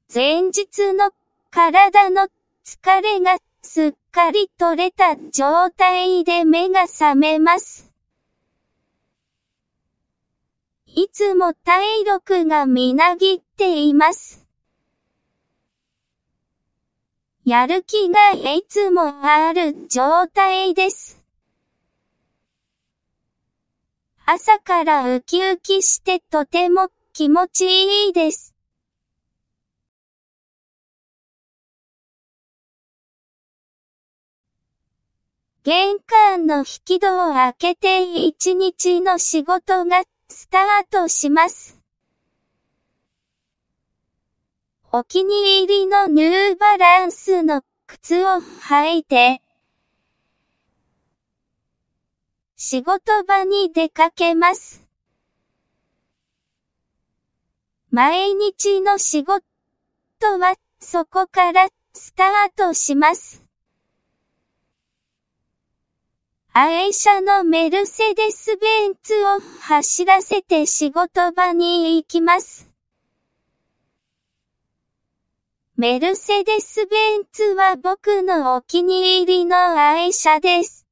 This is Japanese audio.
前日の体の疲れがすっかり取れた状態で目が覚めます。いつも体力がみなぎっています。やる気がいつもある状態です。朝からウキウキしてとても気持ちいいです。玄関の引き戸を開けて一日の仕事がスタートします。お気に入りのニューバランスの靴を履いて、仕事場に出かけます。毎日の仕事はそこからスタートします。愛車のメルセデスベンツを走らせて仕事場に行きます。メルセデスベンツは僕のお気に入りの愛車です。